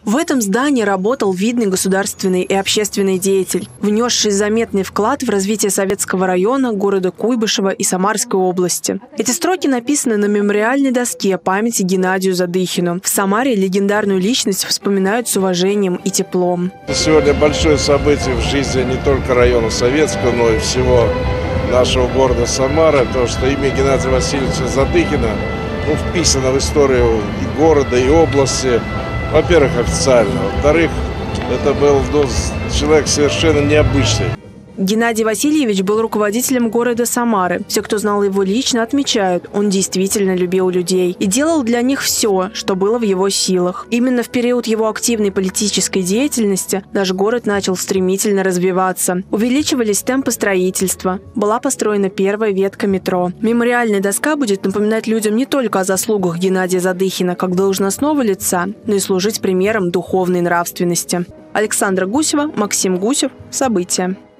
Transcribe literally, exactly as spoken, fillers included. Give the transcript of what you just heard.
В этом здании работал видный государственный и общественный деятель, внесший заметный вклад в развитие Советского района, города Куйбышева и Самарской области. Эти строки написаны на мемориальной доске памяти Геннадию Задыхину. В Самаре легендарную личность вспоминают с уважением и теплом. Сегодня большое событие в жизни не только района Советского, но и всего нашего города Самара, то, что имя Геннадия Васильевича Задыхина ну, вписано в историю и города, и области. Во-первых, официально. Во-вторых, это был ну, человек совершенно необычный. Геннадий Васильевич был руководителем города Самары. Все, кто знал его лично, отмечают, он действительно любил людей и делал для них все, что было в его силах. Именно в период его активной политической деятельности наш город начал стремительно развиваться. Увеличивались темпы строительства. Была построена первая ветка метро. Мемориальная доска будет напоминать людям не только о заслугах Геннадия Задыхина как должностного лица, но и служить примером духовной нравственности. Александра Гусева, Максим Гусев. События.